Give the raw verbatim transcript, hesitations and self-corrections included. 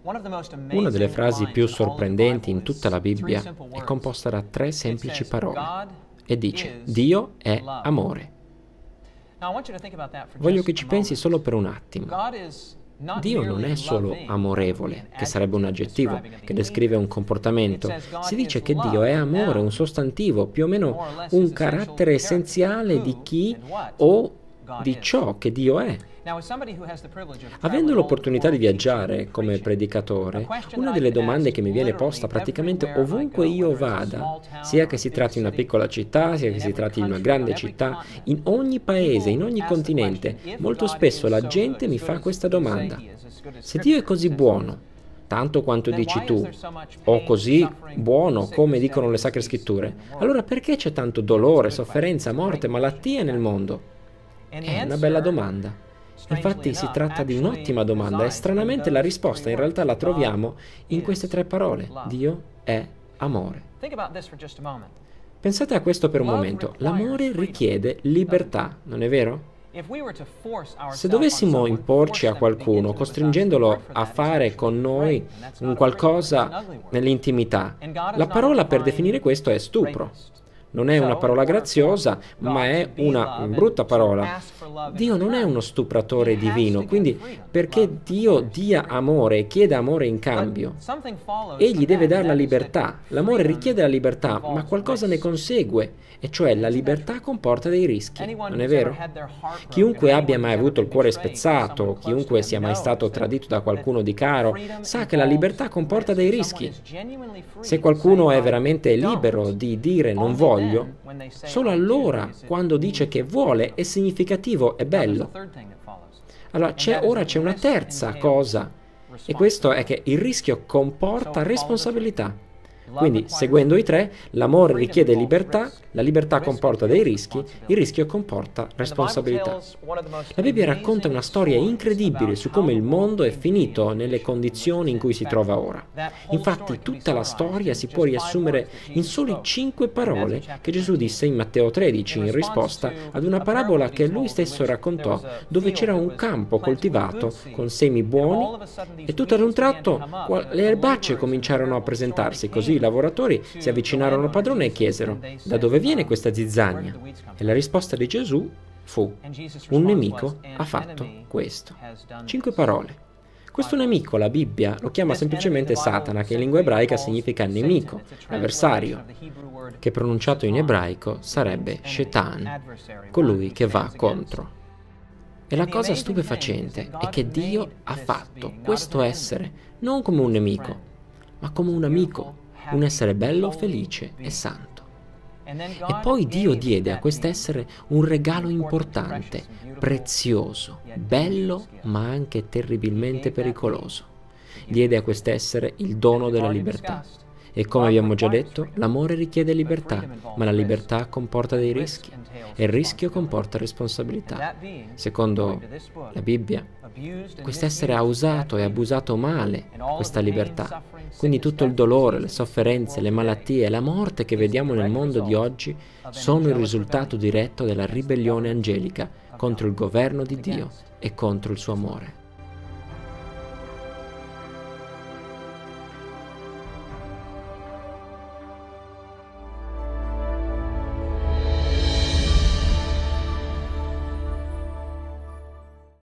Una delle frasi più sorprendenti in tutta la Bibbia è composta da tre semplici parole e dice: Dio è amore. Voglio che ci pensi solo per un attimo. Dio non è solo amorevole, che sarebbe un aggettivo che descrive un comportamento. Si dice che Dio è amore, un sostantivo, più o meno un carattere essenziale di chi o di ciò che Dio è. Avendo l'opportunità di viaggiare come predicatore, una delle domande che mi viene posta praticamente ovunque io vada, sia che si tratti di una piccola città, sia che si tratti di una grande città, in ogni paese, in ogni continente, molto spesso la gente mi fa questa domanda: se Dio è così buono, tanto quanto dici tu, o così buono come dicono le Sacre Scritture, allora perché c'è tanto dolore, sofferenza, morte, malattia nel mondo? È una bella domanda. Infatti si tratta di un'ottima domanda e stranamente la risposta in realtà la troviamo in queste tre parole: Dio è amore. Pensate a questo per un momento. L'amore richiede libertà, non è vero? Se dovessimo imporci a qualcuno, costringendolo a fare con noi un qualcosa nell'intimità, la parola per definire questo è stupro. Non è una parola graziosa, ma è una brutta parola. Dio non è uno stupratore divino, quindi perché Dio dia amore e chieda amore in cambio, Egli deve dare la libertà. L'amore richiede la libertà, ma qualcosa ne consegue, e cioè la libertà comporta dei rischi, non è vero? Chiunque abbia mai avuto il cuore spezzato, chiunque sia mai stato tradito da qualcuno di caro, sa che la libertà comporta dei rischi. Se qualcuno è veramente libero di dire non voglio, solo allora, quando dice che vuole, è significativo, è bello. Allora, c'è, ora c'è una terza cosa, e questo è che il rischio comporta responsabilità. Quindi, seguendo i tre, l'amore richiede libertà, la libertà comporta dei rischi, il rischio comporta responsabilità. La Bibbia racconta una storia incredibile su come il mondo è finito nelle condizioni in cui si trova ora. Infatti, tutta la storia si può riassumere in soli cinque parole che Gesù disse in Matteo tredici in risposta ad una parabola che lui stesso raccontò, dove c'era un campo coltivato con semi buoni e tutto ad un tratto le erbacce cominciarono a presentarsi. Così i lavoratori si avvicinarono al padrone e chiesero: da dove viene questa zizzania? E la risposta di Gesù fu: un nemico ha fatto questo. Cinque parole. Questo nemico la Bibbia lo chiama semplicemente Satana, che in lingua ebraica significa nemico, avversario, che pronunciato in ebraico sarebbe Shetan, colui che va contro. E la cosa stupefacente è che Dio ha fatto questo essere non come un nemico, ma come un amico, un essere bello, felice e santo. E poi Dio diede a quest'essere un regalo importante, prezioso, bello, ma anche terribilmente pericoloso. Diede a quest'essere il dono della libertà. E come abbiamo già detto, l'amore richiede libertà, ma la libertà comporta dei rischi, e il rischio comporta responsabilità. Secondo la Bibbia, quest'essere ha usato e abusato male questa libertà. Quindi tutto il dolore, le sofferenze, le malattie e la morte che vediamo nel mondo di oggi sono il risultato diretto della ribellione angelica contro il governo di Dio e contro il suo amore.